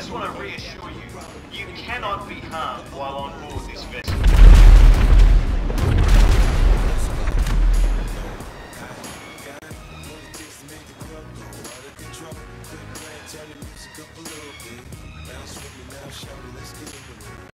just want to reassure you, you cannot be harmed while on board this vessel. Turn the music up a little bit. Bounce with me now, shawty, let's get